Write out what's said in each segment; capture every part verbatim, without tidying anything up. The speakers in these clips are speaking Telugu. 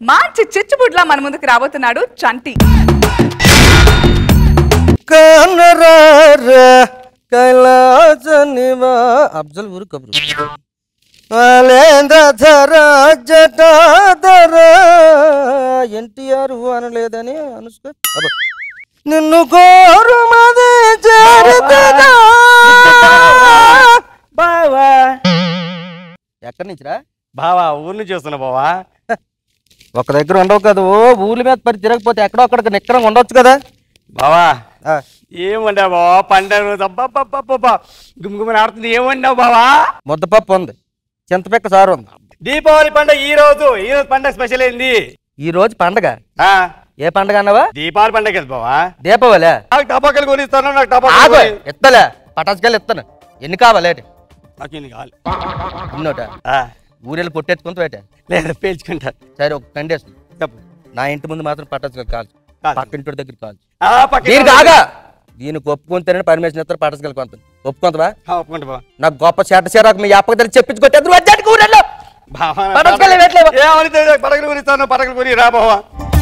మంచి చిచ్చుబుడ్లా మన ముందుకు రాబోతున్నాడు చంటి. అబ్జల్ ఊరు కబురు జటాధర ఎన్టీఆర్ అనలేదని అనుష్క నిన్ను కోరు బావా. ఎక్కడి నుంచిరా? బావా ఊరు నుంచి వస్తున్నా బావా. ఒక దగ్గర ఉండవు కదా, ఓ ఊర్ల మీద పడి తిరగకపోతే ఎక్కడో అక్కడికి నిక్కరంగా ఉండొచ్చు కదా బావా. ఏమండా బావా పండుగ గుమ్గుమని ఆడుతుంది, ఏమండావు బావా? ముద్దపప్పు ఉంది, చింతపిక్క సారు ఉంది. దీపావళి పండుగ ఈ రోజు ఈ రోజు పండుగ స్పెషల్ ఏంది? ఈ రోజు పండగ? ఏ పండగ అన్నావా? దీపావళి పండుగ కదా బావా. దీపావళి? నాకు టపాకాయలు కొనిస్తాను. నాకు టపాకాయలు ఎత్తలే, పటాసుకాయలు ఇస్తాను. ఎన్ని కావాలి? నాకు ఎన్ని కావాలి? ఉన్నోట ఊరెళ్ళి కొట్టేసుకుంటూ పెట్టా లేదా పేల్చుకుంటా. సరే ఒక కండేసి చెప్పు. నా ఇంటి ముందు మాత్రం పటాసుకాయలు కాదు, పక్కింటి దగ్గర కాదు. దీనికి ఆగా దీనికి ఒప్పుకుంటేనే పర్మిషన్ ఇస్తారు. పటాసుకాయలు కొంత ఒప్పుకుంటావా? ఒప్పుకుంటా బావ. నాకు గొప్ప చెట్ట చీరకు మీ అప్పకి దగ్గర చెప్పించుకొచ్చేది పడగలు కొనిస్తాను. పడగలు కొని రా బావా.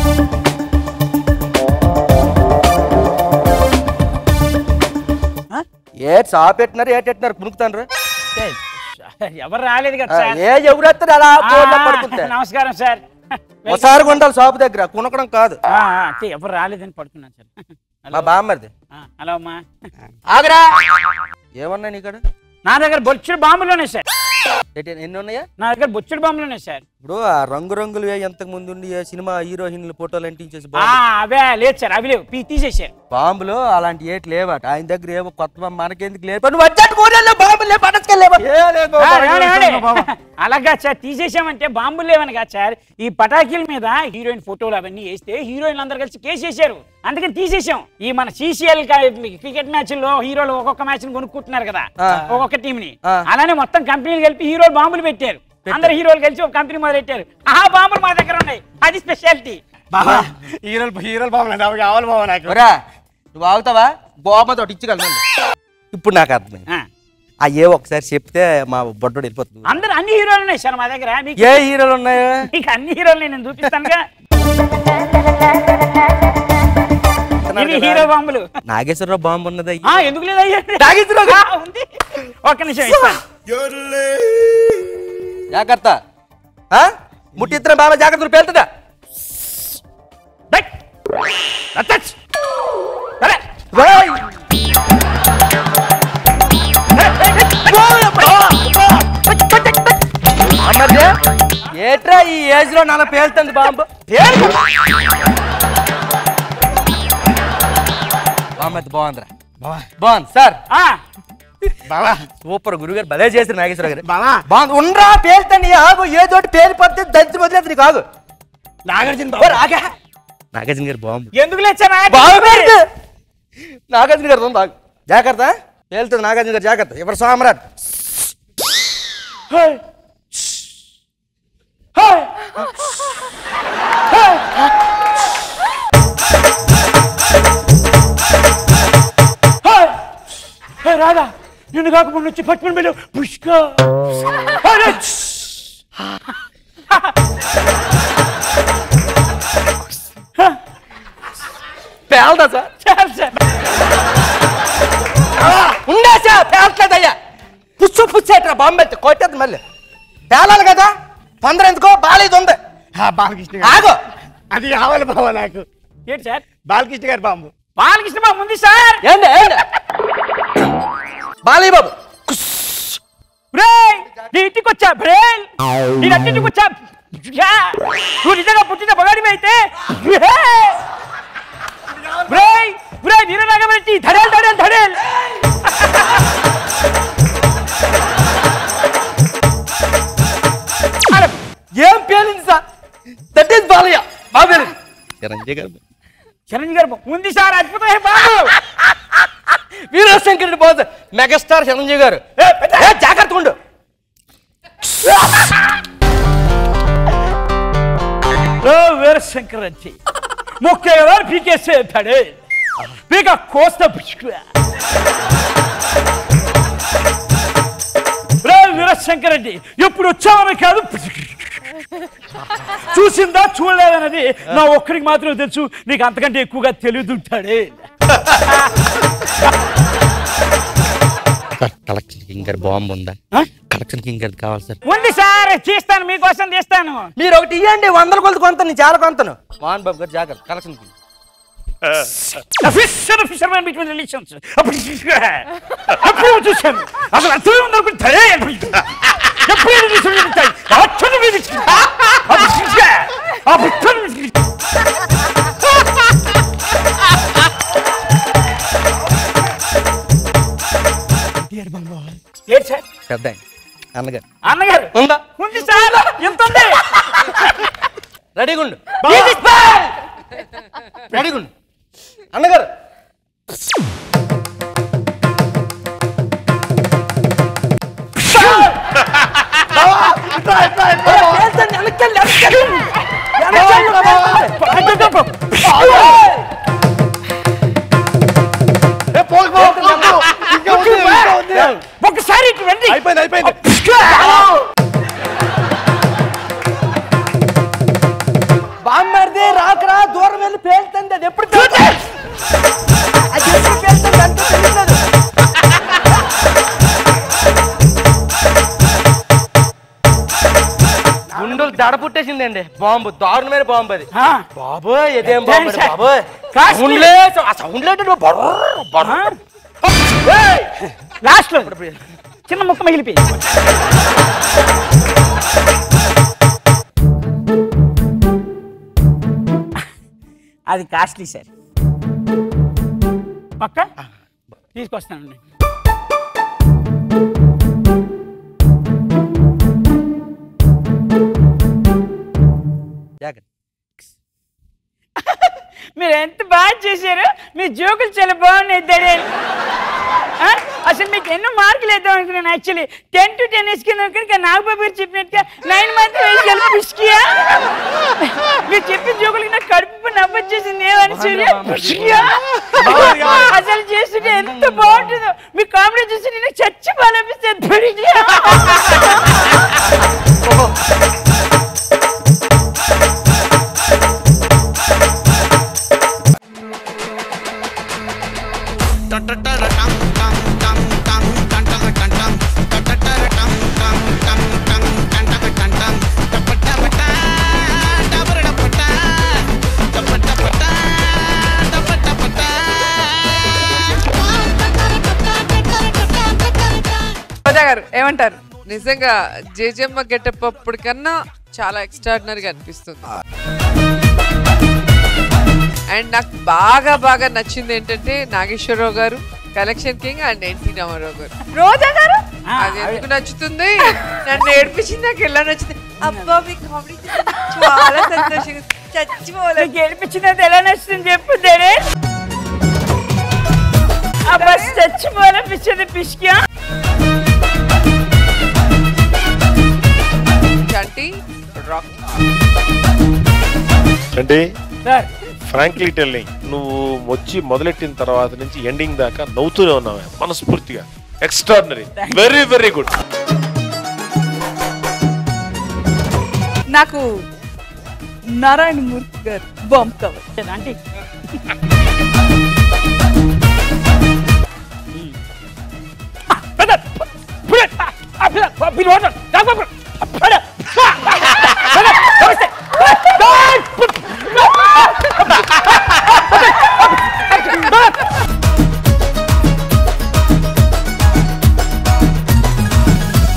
ఏ షాప్ పెట్టినారు, ఏ పెట్టినారు కునుకుతాను. ఎవరు రాలేదు కదా సార్. ఏ ఎవరు వస్తారు అలా పడుకుంటే? నమస్కారం సార్. ఒకసారి ఉండాలి షాప్ దగ్గర, కునకడం కాదు. అంటే ఎవరు రాలేదని పడుకున్నాను సార్. మా బామ్మరిది. హలో అమ్మా. ఆగరా, ఏమన్నాయి నీకాడ? నా దగ్గర బొచ్చుడు బాంబులు ఉన్నాయి సార్. ఎన్ని ఉన్నాయా? నా దగ్గర బొచ్చుడు బాంబులు ఉన్నాయి సార్. ఇప్పుడు ఆ రంగు రంగులు ఎంతకు ముందు సినిమా హీరోయిన్ల ఫోటోలు అంటించేసి అవే లేదు సార్, అవి లేవు, తీసేసారు. బాంబులు అలాంటి ఏటి లేవట ఆయన దగ్గర. ఏమో కొత్త మనకెందుకు లేవు, బాంబులు అలాగా సార్. తీసేసామంటే బాంబులు లేవని కాదు సార్, ఈ పటాకీల మీద హీరోయిన్ ఫోటోలు అవన్నీ వేస్తే హీరోయిన్లు అందరు కలిసి కేసు వేసారు, అందుకని తీసేసాం. ఈ మన సీసీఎల్ క్రికెట్ మ్యాచ్ లో హీరోలు ఒక్కొక్క మ్యాచ్ ని కొనుక్కుంటున్నారు కదా ఒక్కొక్క టీం ని, అలానే మొత్తం కంపెనీలు కలిపి హీరోలు బాంబులు పెట్టారు. అందరు హీరోలు కలిసి ఒక కంపెనీ మొదలెట్టారు. ఆ బాంబులు మా దగ్గర ఉన్నాయి, అది స్పెషాలిటీ. హీరోలు హీరోలు బాబు కావాలి బాబు. నాకు నువ్వు ఆగుతావా? బామ్మతో ఇచ్చగలను. ఇప్పుడు నాకు అర్థమైంది. ఆ ఏ ఒకసారి చెప్తే మా బొడ్డోడు వెళ్ళిపోతుంది. అందరు అన్ని హీరోలు ఉన్నాయి సార్ మా దగ్గర. ఏ హీరోలు ఉన్నాయో? మీకు అన్ని హీరోలు నేను చూపిస్తానుగా. హీరో బాంబులు. నాగేశ్వరరావు బాంబు ఉన్నది. ఎందుకు లేదా? ఉంది, ఒక్క నిమిషం ఇస్తాను. జాగ్రత్త, ముట్టిత్రం బాబా జాగ్రత్త పేలుతుందా? ఏట్రా ఈ ఏజ్ లో నన్ను పేలుతుంది బాంబు. బామ్మది బాగుందిరా, బాగుంది సార్. బావా సూపర్, గురుగారు భలే చేశారు నాగేశ్వర గారు. బావా బాగుంది, ఉండరా పేలుతాను. ఆగు, ఏదోటి పేలిపోతే దంచి వదిలేదు నీకు. ఆగు. నాగార్జున నాగార్జున గారు బాంబు ఎందుకు లేచారా? నాగార్జున గారు బాగు, జాగ్రత్త పేలుతుంది. నాగార్జున గారు జాగ్రత్త. ఎవరు సామ్రాట్? రాదా నిన్ను కాకుండా వచ్చి పట్టుకుని వెళ్ళి పుష్క పేల్దా సార్? ఉండే సార్, పేల్చలేదయ్యా. పుచ్చు పుచ్చేట్రా బాంబు ఎత్తి కొట్టేది మళ్ళీ. పేలాలి కదా, తొందర ఎందుకో బాలేదు ఉంది. బాలకృష్ణ ఆగో, అది కావాలి బాబా నాకు. ఏంటి సార్? బాలకృష్ణ గారు బాంబు. బాలకృష్ణ బాబు ఉంది సార్. ఏంటి ఏంటి బాలయ్య బాబు? నీ ఇంటికి వచ్చా బ్రేల్, నీ ఇంటికి వచ్చా. నువ్వు నిజంగా పుట్టిన బగాడి అయితే నీరనాగబెట్టి ధడేల్ ధడేల్ ధడేల్. ఏం పేలింది sir? That is Balayya Babu. Chiranjeevi గారు, చిరంజీవి గారు ఉంది సార్. అద్భుతమే బాబు. వీరశంకరుడు బాబు, మెగాస్టార్ చిరంజీవి గారు. జాగ్రత్త ఉండు. వీరశంకర్ వచ్చి ముఖ్య పీకేసే ధడే పీక కోస్త వీరశంకర్ రెడ్డి ఎప్పుడు వచ్చావని కాదు, చూసిందా చూడలేదన్నది నా ఒక్కడికి మాత్రం తెలుసు, నీకు అంతకంటే ఎక్కువగా తెలియదుంటాడే. కలెక్షన్ కింగ్ గారి బాంబు ఉందా? కలెక్షన్ కింగ్ గారి కావాలి సార్. ఉంది సార్, చేస్తాను, మీకోసం తీస్తాను. మీరు ఒకటి ఇవ్వండి, వందల కొలది కొంత చాలా కొంతను. మోహన్ బాబు గారు జాగ్రత్త. Collection king fishermen between relations ఎప్పుడు చూశాను, అసలు అర్థమే ఉందనుకుంటే పెద్ద అన్నగారు. అన్నగారు ఉందా? ఉంది సార్, ఎంత ఉంది? రెడీగా ఉండు, రెడీగా ఉండు అన్నగారు. ఒకసారి అయిపోయింది అయిపోయింది. బామ్మర్ది రాకరా, దూరం వెళ్ళి పేలుతుంది. అది ఎప్పుడు గుండెలు దడ పుట్టేసిందండి. బాంబు, దారుణమైన బాంబు అది. బాబోయ్ ఇదేం బాంబు బాబోయ్. లాస్ట్ లో చిన్న ముక్క మిగిలిపోయి. అది కాస్ట్లీ సార్. పక్క తీసుకొస్తానండి. మీరు ఎంత బాగా చేశారు, మీ జోకులు చాలా బాగున్నాయి దడే. అసలు మీకు ఎన్నో మార్కులు వేద్దాం అనుకున్నాను. యాక్చువల్లీ టెన్ టు టెన్ వేసుకున్నాను అనుకుని నాగబాబు గారు చెప్పినట్టుగా నైన్ మాత్రం వేసుకెళ్ళి పుష్కియా. మీరు చెప్పిన జోకులకి నాకు కడుపు నవ్వొచ్చేసింది. ఏమని అసలు చేస్తుంటే ఎంత బాగుంటుందో. మీ కామెడీ చూసి నేను చచ్చిపోవాలనిపిస్తుంది. ఏమంటారు? నిజంగా జేజమ్మ గెటప్ అప్పుడు కన్నా చాలా ఎక్స్ట్రాడినరీగా అనిపిస్తుంది. అండ్ నాకు బాగా బాగా నచ్చింది ఏంటంటే నాగేశ్వరరావు గారు, collection king and NT Rama Rao గారు. రోజా గారు అది ఎందుకు నచ్చుతుంది, నన్ను ఏడిపించింది. నాకు ఎలా నచ్చింది, అబ్బా మీ కామెడీ చాలా సంతోషంగా చచ్చిపోలేదు. ఏడిపించినది ఎలా నచ్చుతుంది చెప్పు. అబ్బా చచ్చిపోవాలనిపించింది పిష్కియా. Chanti rock. Chanti frankly telling, నువ్వు వచ్చి మొదలెట్టిన తర్వాత నుంచి ఎండింగ్ దాకా నవ్వుతూనే ఉన్నావు మనస్ఫూర్తిగా. Extraordinary, very very good. నాకు నారాయణ మూర్తి గారు బాంబ్ కవర్. ఆంటీ